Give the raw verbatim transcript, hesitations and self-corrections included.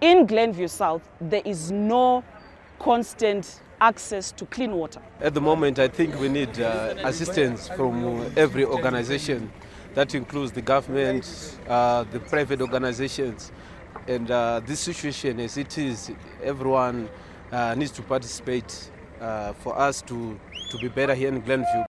In Glenview South, there is no constant access to clean water. At the moment, I think we need uh, assistance from every organization. That includes the government, uh, the private organizations, and uh, this situation as it is, everyone uh, needs to participate uh, for us to, to be better here in Glenview.